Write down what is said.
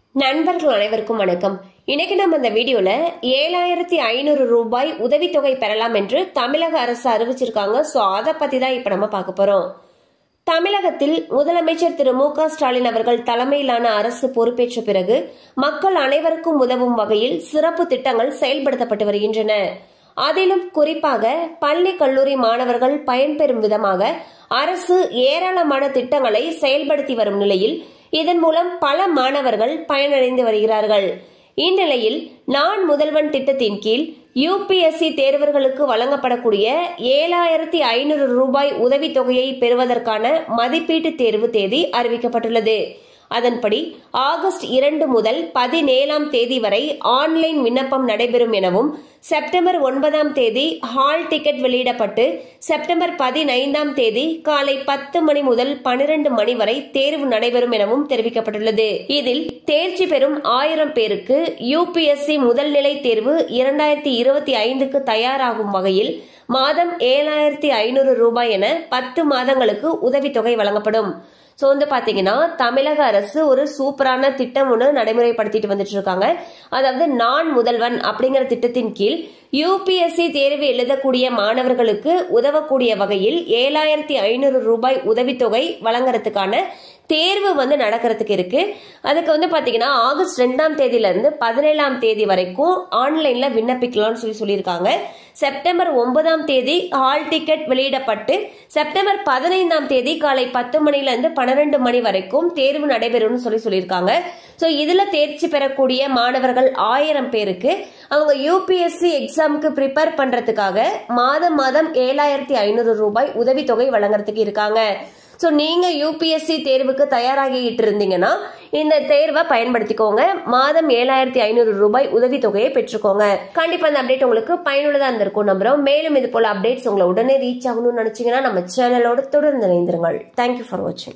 நண்பர்கள் அனைவருக்கும் வணக்கம். இன்னைக்கு நம்ம இந்த வீடியோல 7500 ரூபாய் உதவித்தொகை பெறலாம் என்று தமிழக அரசு அறிவிச்சிருக்காங்க. சோ அத பத்தி தான் இப்ப நம்ம பார்க்க போறோம். தமிழகத்தில் முதலமைச்சர் திரு மு.க. ஸ்டாலின் அவர்கள் தலைமையிலான அரசு பொறுப்பேற்ற பிறகு மக்கள் அனைவருக்கும் உதவும் வகையில் சிறப்பு திட்டங்கள் செயல்படுத்தப்பட்டு வருகின்றன. அதிலும் குறிப்பாக பள்ளி கல்லூரி மாணவர்கள் பயன்பெறும் விதமாக அரசு ஏராளமான திட்டங்களை செயல்படுத்தி வரும் நிலையில் இதன் மூலம் பல மாணவர்கள் பயனடைந்து வருகிறார்கள். இந்நிலையில் நான் முதல்வன் திட்டத்தின் கீழ் யுபிஎஸ்சி தேர்வர்களுக்கு வழங்கப்படக்கூடிய 7500 ரூபாய் உதவித்தொகையை பெறுவதற்கான மதிப்பீட்டு தேர்வு தேதி அறிவிக்கப்பட்டுள்ளது. அதன்படி ஆகஸ்ட் 2 முதல் 17ஆம் தேதி வரை ஆன்லைன் விண்ணப்பம் நடைபெறும் எனவும் செப்டம்பர் 9ஆம் தேதி ஹால் டிக்கெட் வெளியிடப்பட்டு செப்டம்பர் 15ஆம் தேதி காலை 10 மணி முதல் 12 மணி வரை தேர்வு நடைபெறும் எனவும் தெரிவிக்கப்பட்டுள்ளது. இதில் தேர்ச்சி பெறும் 1000 பேருக்கு யுபிஎஸ்சி முதல் நிலை தேர்வு 2025க்கு தயாராகும் வகையில் மாதம் 7500 ரூபாய் என 10 மாதங்களுக்கு உதவித்தொகை வழங்கப்படும். சோ வந்து பாத்தீங்கன்னா தமிழக அரசு ஒரு சூப்பரான திட்டம் ஒன்று நடைமுறைப்படுத்திட்டு வந்துட்டு இருக்காங்க. அதாவது நான் முதல்வன் அப்படிங்கிற திட்டத்தின் கீழ் யுபிஎஸ்சி தேர்வு எழுதக்கூடிய மாணவர்களுக்கு உதவக்கூடிய வகையில் 7500 ரூபாய் உதவித்தொகை வழங்குறதுக்கான தேர்வு நடக்கிறதுக்கு இருக்கு. அதுக்கு பாத்தீங்கன்னா ஆகஸ்ட் 2ஆம் தேதியில இருந்து 17ஆம் தேதி வரைக்கும் ஆன்லைன்ல விண்ணப்பிக்கலாம்னு சொல்லியிருக்காங்க. செப்டம்பர் 9ஆம் தேதி ஹால் டிக்கெட் வெளியிடப்பட்டு செப்டம்பர் 15ஆம் தேதி காலை 10 மணில இருந்து 12 மணி வரைக்கும் தேர்வு நடைபெறும் சொல்லியிருக்காங்க. சோ இதுல தேர்ச்சி பெறக்கூடிய மாணவர்கள் 1000 பேருக்கு அவங்க யுபிஎஸ்சி எக்ஸாமுக்கு ப்ரிப்பேர் பண்றதுக்காக மாதம் 7500 ரூபாய் உதவித்தொகை வழங்குறதுக்கு இருக்காங்க. சோ நீங்க யுபிஎஸ்சி தேர்வுக்கு தயாராகிட்டு இருந்தீங்கன்னா இந்த தேர்வை பயன்படுத்திக்கோங்க. மாதம் 7500 ரூபாய் உதவித்தொகையை பெற்றுக்கோங்க. கண்டிப்பா இந்த அப்டேட் உங்களுக்கு பயனுள்ளதா இருந்திருக்கும் நம்புறோம். மேலும் இது போல அப்டேட்ஸ் உங்களை உடனே ரீச் ஆகணும்னு நினைச்சீங்கன்னா நம்ம சேனலோட தொடர்ந்து இணைந்திருங்கள். தேங்க்யூ ஃபார் வாட்சிங்.